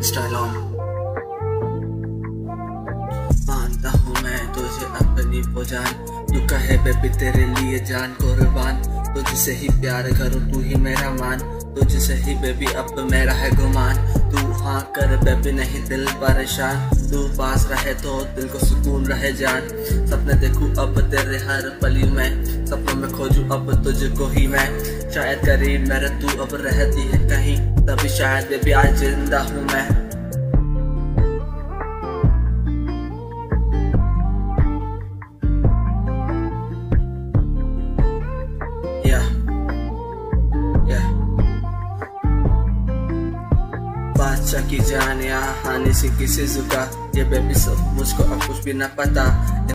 Style on. मानता हूँ मैं तुझे अपनी वो जान, तू कहे बेबी तेरे लिए जान कुर्बान। तुझसे ही प्यार करूँ तू ही मेरा मान, तुझसे ही बेबी अब मेरा है गुमान। तू हाँ कर बेबी नहीं दिल परेशान, तू पास रहे तो दिल को सुकून रहे जान। सपने देखूं अब तेरे हर पली में, सपनों में खोजूं अब तुझको ही मैं। शायद करीब मेरे तू अब रहती है कहीं, तभी शायद बेबी आज जिंदा हूँ मैं। बादशाह की जान या हानि से किसी जुका, ये बेबी सब मुझको अब कुछ भी न पता।